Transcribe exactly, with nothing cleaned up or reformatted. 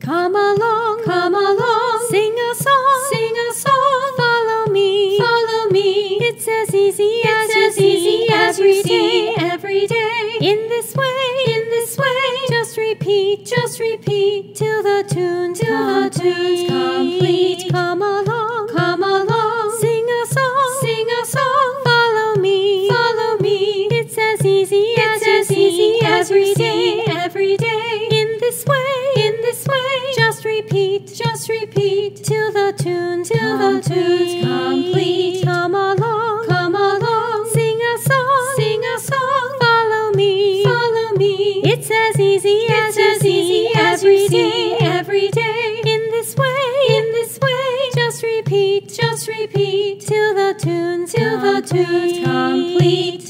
Come along, come along, sing a song, sing a song. Follow me, follow me. It's as easy as as easy every day, every day. In this way, in this way. Just repeat, just repeat till the tune's till the tune's complete. Come along, come along, sing a song, sing a song. Follow me, follow me. It's as easy as as easy every day, every day. In this way, in this way. Just repeat, just repeat till the tune's till the tune's complete. Come along, come along, sing a song, sing a song. Follow me, follow me. It's as easy as as easy every day, every day. In this way, in this way. Just repeat, just repeat till the tune's till the tune's complete.